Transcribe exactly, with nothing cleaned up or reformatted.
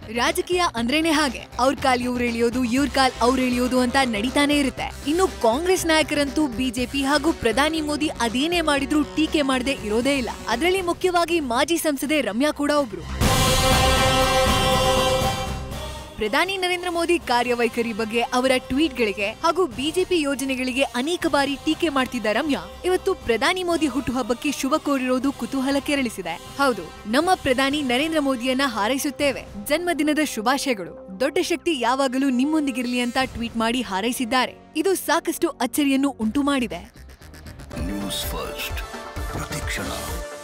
ರಾಜಕೀಯ ಅಂದ್ರೇನೆ ಹಾಗೆ ಅವ್ರ ಕಾಲ್ ಇವ್ರು ಎಳಿಯೋದು ಇವ್ರ ಕಾಲ್ ಅವ್ರು ಎಳಿಯೋದು ಅಂತ ನಡೀತಾನೆ ಇರುತ್ತೆ. ಇನ್ನು ಕಾಂಗ್ರೆಸ್ ನಾಯಕರಂತೂ ಬಿಜೆಪಿ ಹಾಗೂ ಪ್ರಧಾನಿ ಮೋದಿ ಅದೇನೇ ಮಾಡಿದ್ರು ಟೀಕೆ ಮಾಡದೆ ಇರೋದೇ ಇಲ್ಲ. ಅದರಲ್ಲಿ ಮುಖ್ಯವಾಗಿ ಮಾಜಿ ಸಂಸದೆ ರಮ್ಯಾ ಕೂಡ ಒಬ್ರು. ಪ್ರಧಾನಿ ನರೇಂದ್ರ ಮೋದಿ ಕಾರ್ಯವೈಖರಿ ಬಗ್ಗೆ ಅವರ ಟ್ವೀಟ್ಗಳಿಗೆ ಹಾಗೂ ಬಿಜೆಪಿ ಯೋಜನೆಗಳಿಗೆ ಅನೇಕ ಬಾರಿ ಟೀಕೆ ಮಾಡ್ತಿದ್ದ ರಮ್ಯಾ ಇವತ್ತು ಪ್ರಧಾನಿ ಮೋದಿ ಹುಟ್ಟುಹಬ್ಬಕ್ಕೆ ಶುಭ ಕೋರಿರೋದು ಕುತೂಹಲ ಕೆರಳಿಸಿದೆ. ಹೌದು, ನಮ್ಮ ಪ್ರಧಾನಿ ನರೇಂದ್ರ ಮೋದಿಯನ್ನ ಹಾರೈಸುತ್ತೇವೆ, ಜನ್ಮದಿನದ ಶುಭಾಶಯಗಳು, ದೊಡ್ಡ ಶಕ್ತಿ ಯಾವಾಗಲೂ ನಿಮ್ಮೊಂದಿಗಿರಲಿ ಅಂತ ಟ್ವೀಟ್ ಮಾಡಿ ಹಾರೈಸಿದ್ದಾರೆ. ಇದು ಸಾಕಷ್ಟು ಅಚ್ಚರಿಯನ್ನು ಉಂಟು ಮಾಡಿದೆ. ನ್ಯೂಸ್ ಫಸ್ಟ್ ಪ್ರತಿಕ್ಷಣ.